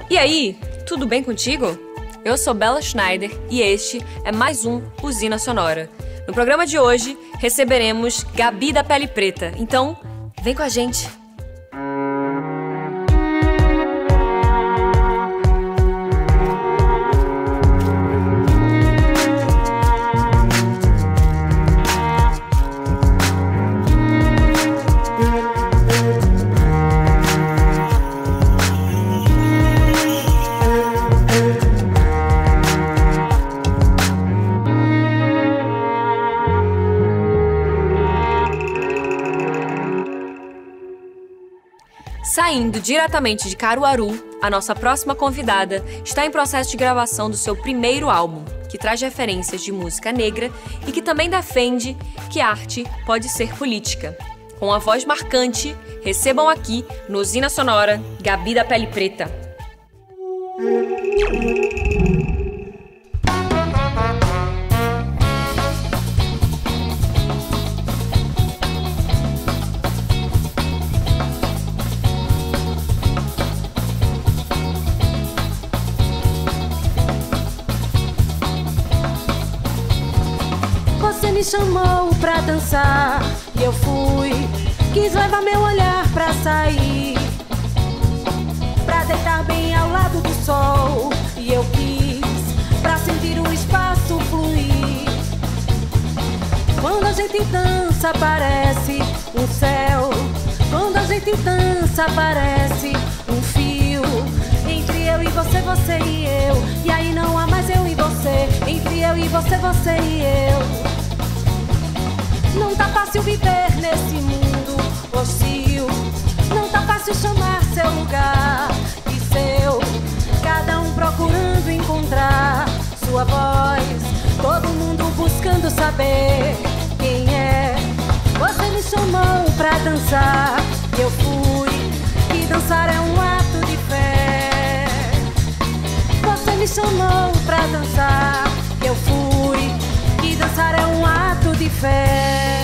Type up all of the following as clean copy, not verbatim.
E aí, tudo bem contigo? Eu sou Bella Schneider e este é mais um Usina Sonora. No programa de hoje, receberemos Gabi da Pele Preta. Então, vem com a gente! Saindo diretamente de Caruaru, a nossa próxima convidada está em processo de gravação do seu primeiro álbum, que traz referências de música negra e que também defende que arte pode ser política. Com a voz marcante, recebam aqui, no Usina Sonora, Gabi da Pele Preta. Você me chamou pra dançar e eu fui. Quis levar meu olhar pra sair, pra deitar bem ao lado do sol. E eu quis, pra sentir o espaço fluir. Quando a gente dança parece um céu. Quando a gente dança parece um fio. Entre eu e você, você e eu. E aí não há mais eu e você. Entre eu e você, você e eu. Não tá fácil viver nesse mundo hostil. Não tá fácil chamar seu lugar de seu. Cada um procurando encontrar sua voz. Todo mundo buscando saber quem é. Você me chamou pra dançar e eu fui. Que dançar é um ato de fé. Você me chamou pra dançar e eu fui. Que dançar é um ato de fé.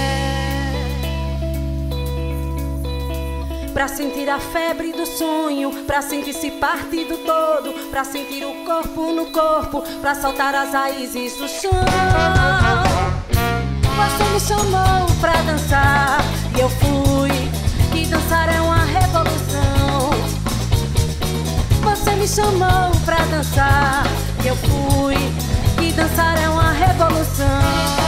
Pra sentir a febre do sonho, pra sentir-se parte do todo, pra sentir o corpo no corpo, pra soltar as raízes do chão. Você me chamou pra dançar e eu fui. Que dançar é uma revolução. Você me chamou pra dançar e eu fui. Que dançar é uma revolução.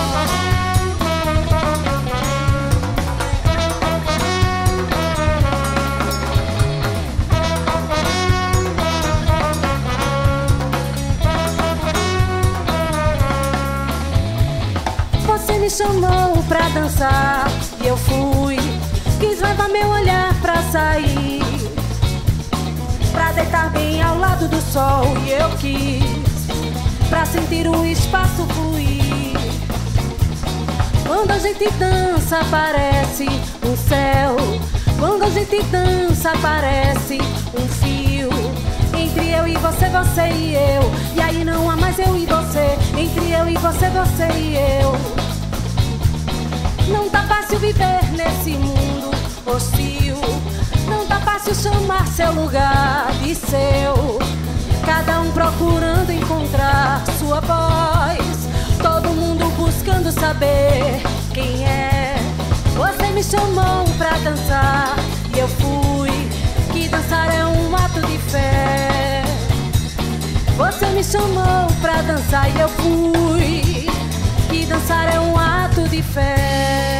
Você me chamou pra dançar e eu fui. Quis levar meu olhar pra sair, pra deitar bem ao lado do sol. E eu quis, pra sentir o espaço fluir. Quando a gente dança parece um céu. Quando a gente dança parece um fio. Entre eu e você, você e eu. E aí não há mais eu e você. Entre eu e você, você e eu. Não tá fácil viver nesse mundo hostil. Não tá fácil chamar seu lugar de seu. Cada um procurando encontrar sua voz. Todo mundo buscando saber quem é. Você me chamou pra dançar e eu fui. Que dançar é um ato de fé. Você me chamou pra dançar e eu fui. Que dançar é um ato de fé.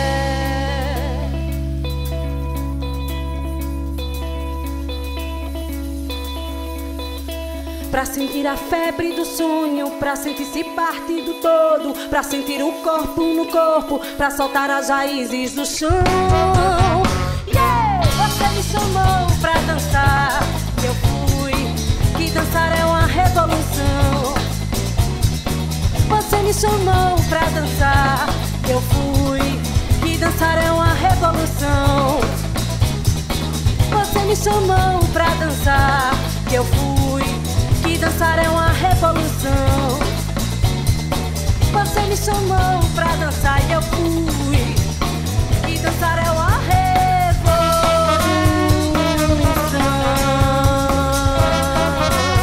Pra sentir a febre do sonho, pra sentir-se parte do todo, pra sentir o corpo no corpo, pra soltar as raízes do chão. Yeah! Você me chamou pra dançar, eu fui. Que dançar é uma revolução. Você me chamou pra dançar, eu fui. Que dançar é uma revolução. Você me chamou pra dançar, eu fui. Que dançar é uma revolução. Você me chamou pra dançar e eu fui. Que dançar é uma revolução.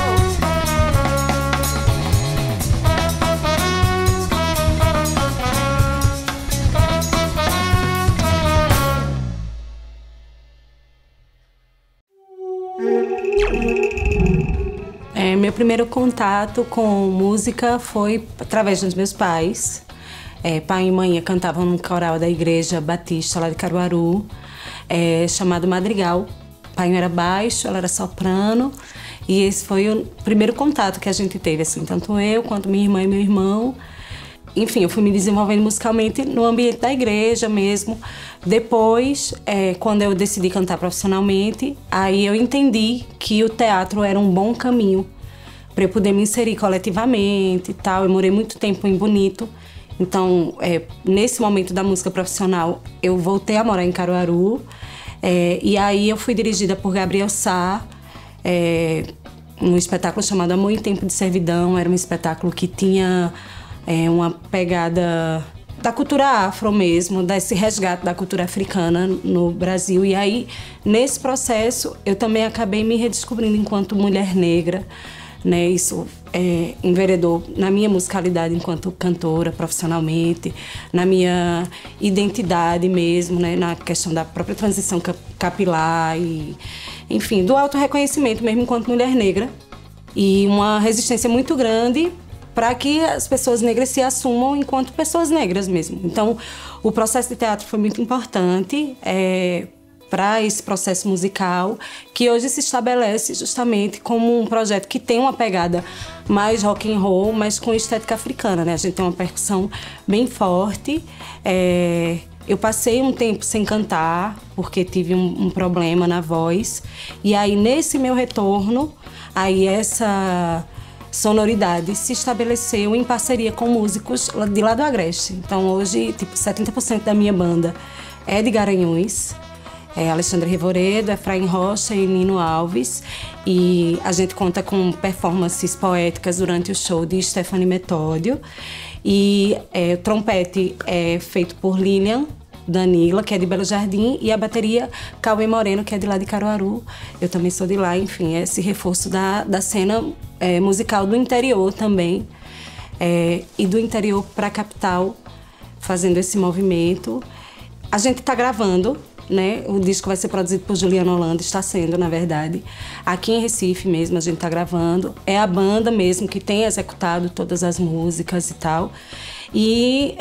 Meu primeiro contato com música foi através dos meus pais. Pai e mãe cantavam num coral da Igreja Batista lá de Caruaru, chamado Madrigal. Pai era baixo, ela era soprano, e esse foi o primeiro contato que a gente teve, assim, tanto eu quanto minha irmã e meu irmão. Enfim, eu fui me desenvolvendo musicalmente no ambiente da igreja mesmo. Depois, quando eu decidi cantar profissionalmente, aí eu entendi que o teatro era um bom caminho para eu poder me inserir coletivamente e tal. Eu morei muito tempo em Bonito, então, nesse momento da música profissional, eu voltei a morar em Caruaru, e aí eu fui dirigida por Gabriel Sá, num espetáculo chamado Amor em Tempo de Servidão. Era um espetáculo que tinha uma pegada da cultura afro mesmo, desse resgate da cultura africana no Brasil. E aí, nesse processo, eu também acabei me redescobrindo enquanto mulher negra, né? Isso enveredou na minha musicalidade enquanto cantora, profissionalmente, na minha identidade mesmo, né? Na questão da própria transição capilar e, enfim, do autorreconhecimento mesmo enquanto mulher negra. E uma resistência muito grande para que as pessoas negras se assumam enquanto pessoas negras mesmo. Então, o processo de teatro foi muito importante para esse processo musical, que hoje se estabelece justamente como um projeto que tem uma pegada mais rock and roll, mas com estética africana, né? A gente tem uma percussão bem forte. Eu passei um tempo sem cantar, porque tive um problema na voz. E aí, nesse meu retorno, aí essa sonoridade se estabeleceu em parceria com músicos de lá do Agreste. Então, hoje, 70% da minha banda é de Garanhuns. Alexandre Revoredo, Efraim Rocha e Nino Alves. E a gente conta com performances poéticas durante o show de Stephanie Metódio. E o trompete é feito por Lilian Danila, que é de Belo Jardim, e a bateria Cauê Moreno, que é de lá de Caruaru. Eu também sou de lá, enfim, esse reforço da cena musical do interior também, e do interior para a capital, fazendo esse movimento. A gente está gravando, né? O disco vai ser produzido por Juliana Holanda, está sendo, na verdade. Aqui em Recife mesmo a gente está gravando. É a banda mesmo que tem executado todas as músicas e tal. E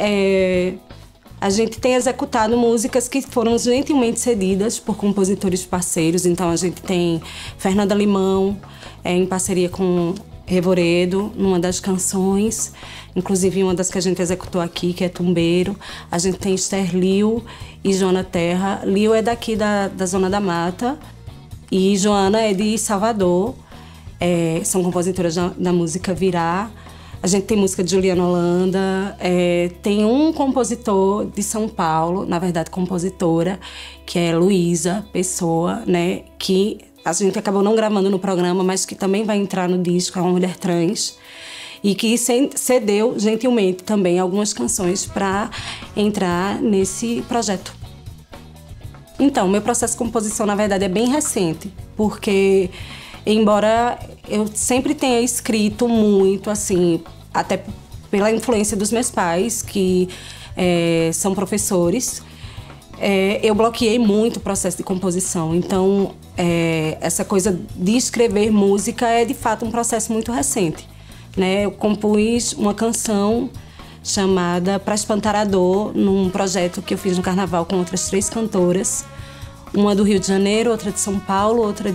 a gente tem executado músicas que foram gentilmente cedidas por compositores parceiros. Então a gente tem Fernanda Limão, em parceria com Revoredo, numa das canções, inclusive uma das que a gente executou aqui, que é Tumbeiro. A gente tem Esther Liu e Joana Terra. Liu é daqui da Zona da Mata e Joana é de Salvador. São compositoras da música Virá. A gente tem música de Juliana Holanda, tem um compositor de São Paulo, na verdade compositora, que é Luísa Pessoa, né, que a gente acabou não gravando no programa, mas que também vai entrar no disco, é uma mulher trans, e que cedeu gentilmente também algumas canções para entrar nesse projeto. Então, meu processo de composição, na verdade, é bem recente, porque embora eu sempre tenha escrito muito, assim, até pela influência dos meus pais, que são professores, eu bloqueei muito o processo de composição. Então, essa coisa de escrever música é, de fato, um processo muito recente, né? Eu compus uma canção chamada Pra Espantar a Dor, num projeto que eu fiz no Carnaval com outras 3 cantoras, uma do Rio de Janeiro, outra de São Paulo, outra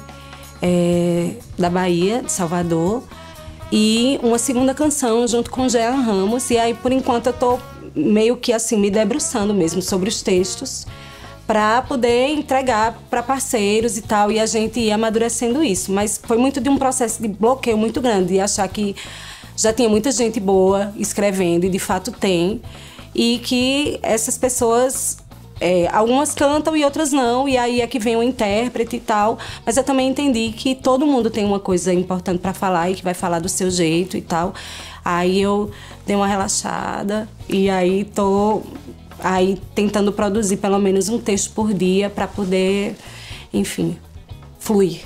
da Bahia, de Salvador, e uma segunda canção junto com Jean Ramos. E aí, por enquanto, eu tô meio que assim, me debruçando mesmo sobre os textos para poder entregar para parceiros e tal, e a gente ia amadurecendo isso. Mas foi muito de um processo de bloqueio muito grande, de achar que já tinha muita gente boa escrevendo, e de fato tem, e que essas pessoas, algumas cantam e outras não, e aí é que vem o intérprete e tal. Mas eu também entendi que todo mundo tem uma coisa importante para falar e que vai falar do seu jeito e tal. Aí eu dei uma relaxada e aí tô tentando produzir pelo menos um texto por dia para poder, enfim, fluir.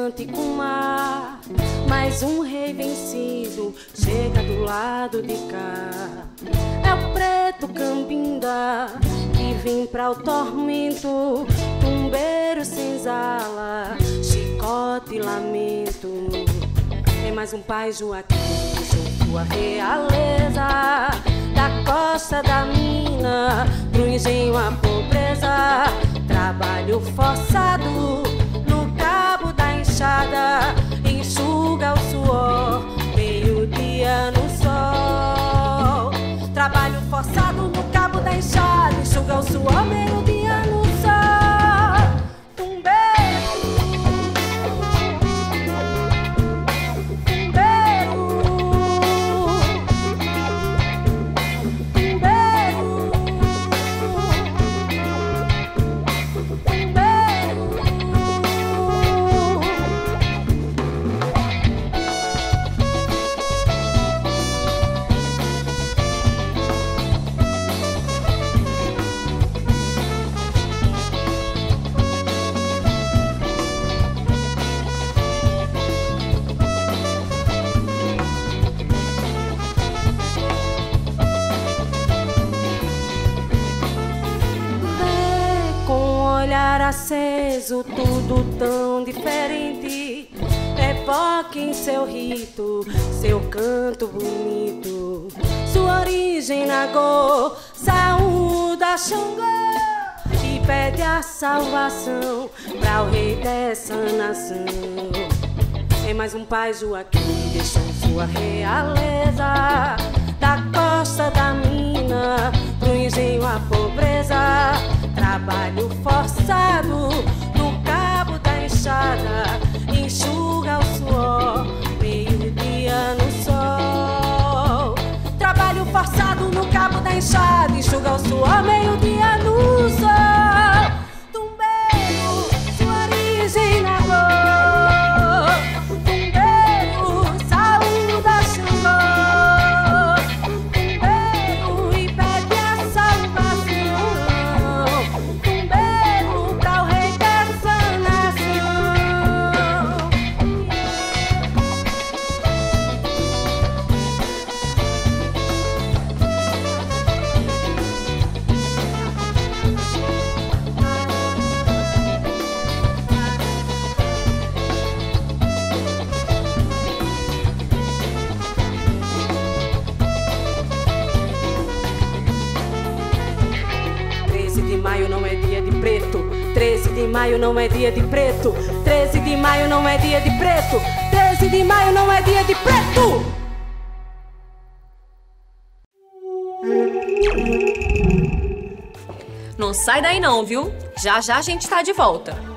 Atlântico mar. Mais um rei vencido chega do lado de cá. É o preto Cambinda que vem pra o tormento. Tumbeiro senzala, chicote e lamento. Tem mais um pai Joaquim, sua realeza. Da costa da mina pro engenho a pobreza. Trabalho forçado no cabo da enxada. Enxuga o suor, meio-dia no sol. Trabalho forçado no cabo da enxada. Enxuga o suor, meio-dia no sol. Aceso, tudo tão diferente. Evoque em seu rito, seu canto bonito. Sua origem Nagô, saúda Xangô e pede a salvação pra o rei dessa nação. Tem mais um pai Joaquim, deixou sua realeza. Da costa da mina pro engenho a pobreza. Trabalho forçado no cabo da enxada. Enxuga o suor, meio-dia no sol. Trabalho forçado no cabo da enxada. Enxuga o suor, meio-dia no sol. Tumbeiro, sua origem Nagô. Tumbeiro, saúda Xangô. Tumbeiro, e pede a salvação. Tumbeiro, pra o rei dessa nação. Não é dia de preto. 13 de maio não é dia de preto. 13 de maio não é dia de preto. 13 de maio não é dia de preto. Não sai daí não, viu? Já já a gente tá de volta.